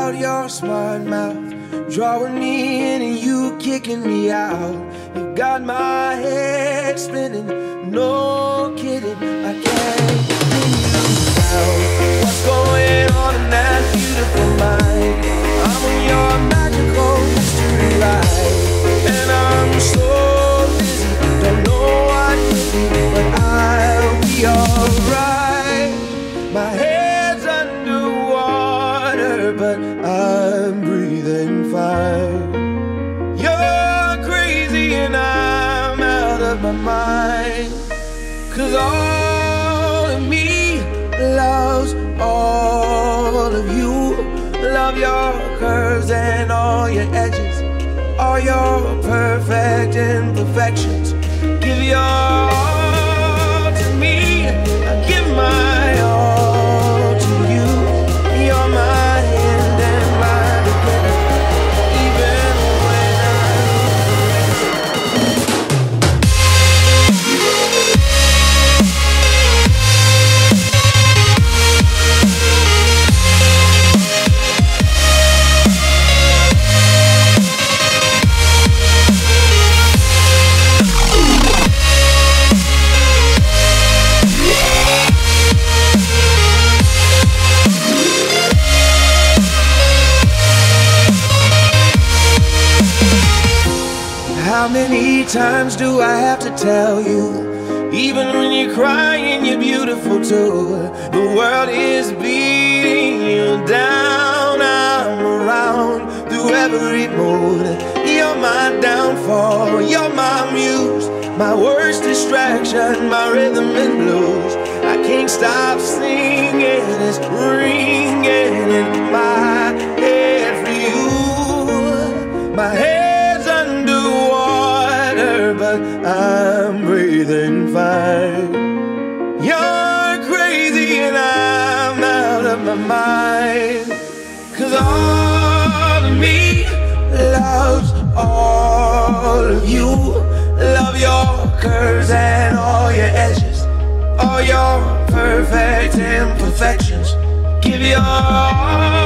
about your smart mouth, drawing me in and you kicking me out. You got my head spinning, no kidding, I can't pin you down. What's going on in that beautiful mind? I'm on your magical mystery ride, and I'm so busy, don't know what to do, but I'll be alright. My head's underwater, but I'm breathing fine. You're crazy and I'm out of my mind, 'cause all of me loves all of you. Love your curves and all your edges, all your perfect imperfections. Give your all to me, I give my all to you. You're my end and my beginning, even when how many times do I have to tell you? Even when you're crying, you're beautiful too. The world is beating you down. I'm around through every mood. You're my downfall, you're my muse, my worst distraction, my rhythm and blues. I can't stop singing, it's ringing in my head for you. My head's underwater, but I'm breathing fine. You're crazy and I'm out of my mind, 'cause all of me loves all of you. Love your curves and all your edges, all your perfect imperfections. Give your all